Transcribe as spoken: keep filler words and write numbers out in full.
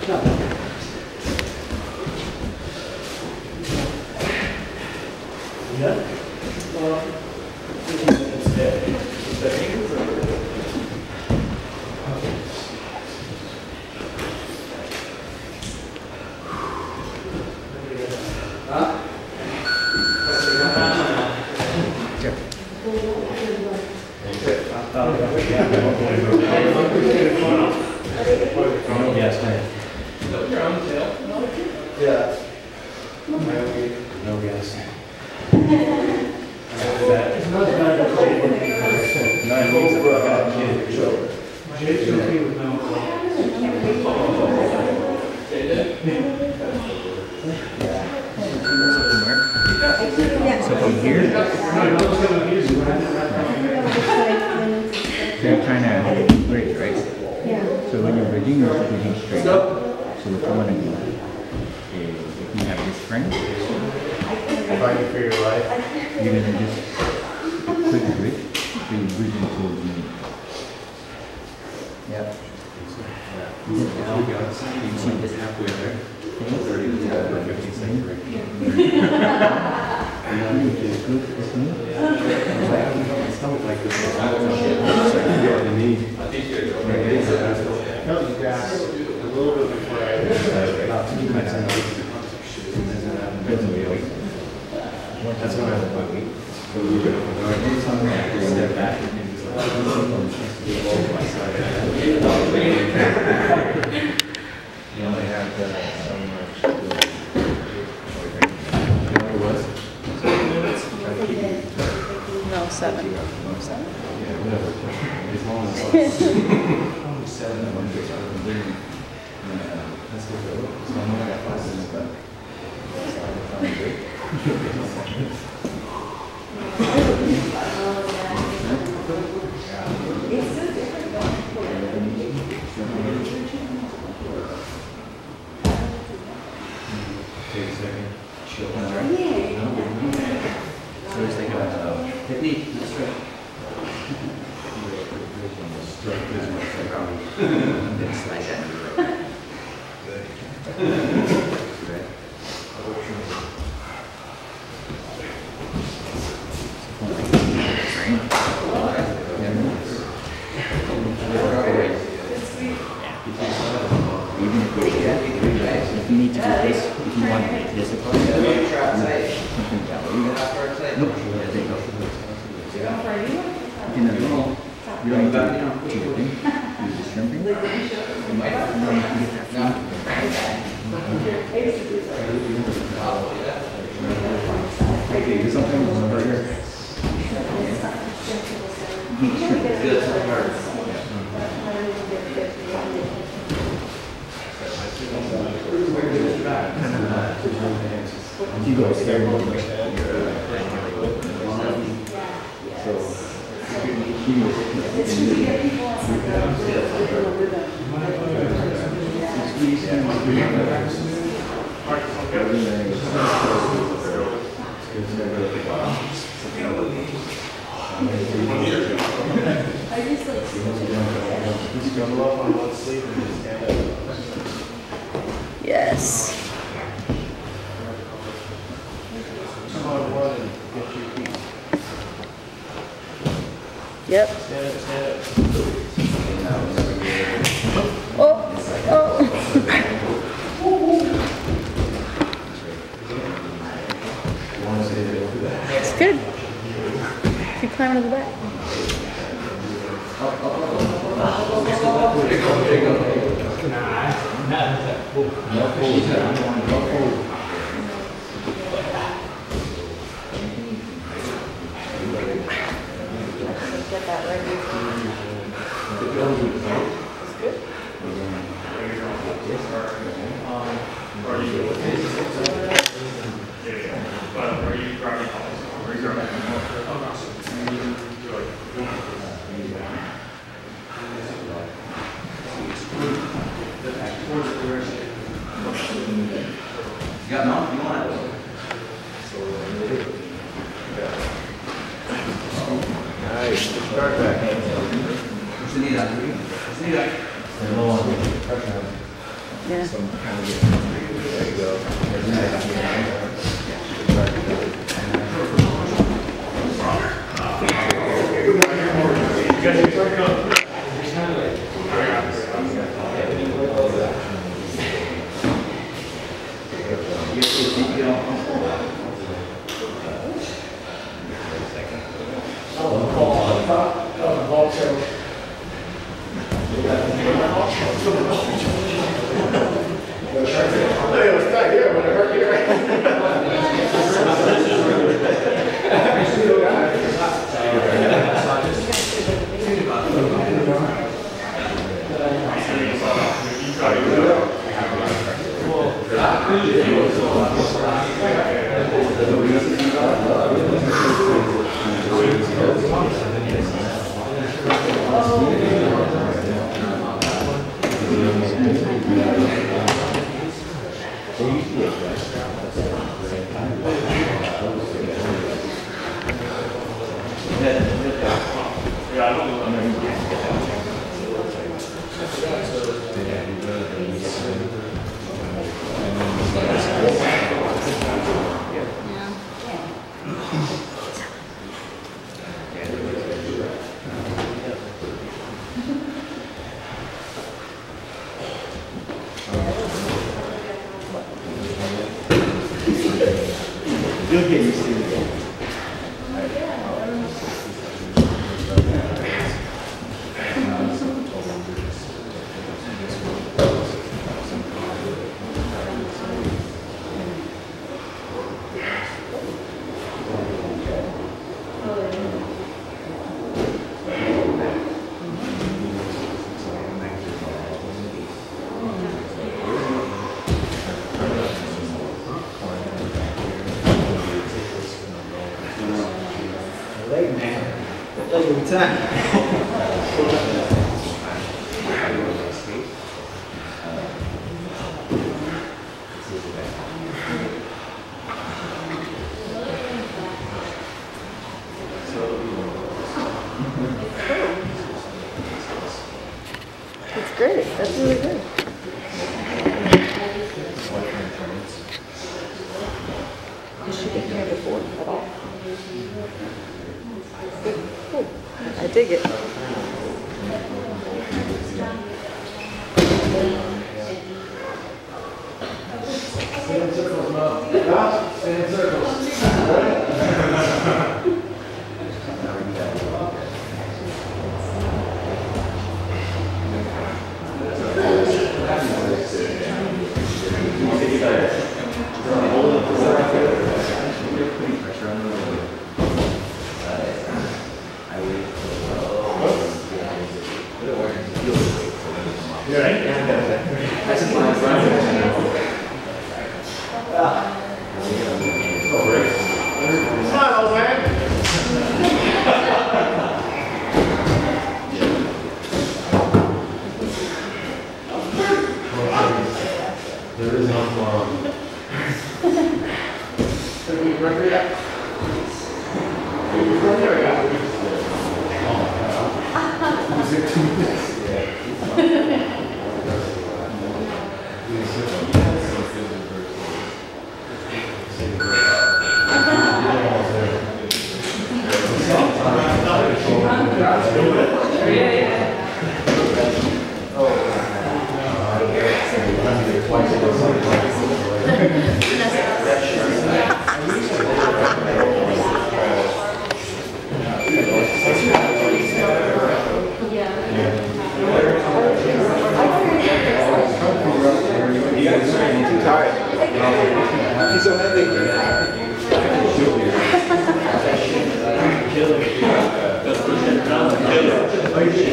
Yeah. Well, it's there. The ankles are good. Huh? Yes, man. Is that your own tail? Yeah. No, yes. It's not bad to play with the nine weeks ago, I got a kid. J J with no. So from here, so you're trying to bridge, right? Yeah. So when you're bridging, you're bridging straight. So what you want to do is, if you have this frame, Fighting for your life. you're going to just a quick bridge, so you're bridging towards me. Yep. You see this halfway there? thirty to fifty seconds. Stomach like this. No, you gas a little bit before I about two minutes in. That's when I have my week. So we're going to step back and you only have so much. No, seven. Seven? Yeah, whatever. As long as only seven, one day, so I can bring let's go. So I'm only got five minutes left. It's so different. Take a second. Chill. Yeah. So just think about uh, technique. That's right. Stroke this one. Then slide that. If you need to do this, if you want to make this apart, something that way. Nope. There you go. You know, you don't need to do the thing. Use the shrimping. Okay, do something over here. You go scared more. Yes. Yep. Oh, oh. It's good. Keep climbing to the back. Get that ready. It's good. You got none? You want it? Nice. Start back. What's the need out? What's the need out? Yeah. Some kind of there you go. You'll get used to it. Every time. That's great. That's really good. Has she been here before at all? Good. Cool. I dig it. Stay in circles, Mo. Stay in circles. There is no tomorrow. Can we record that? There we go. Is it two minutes? He's so heavy. Killing me.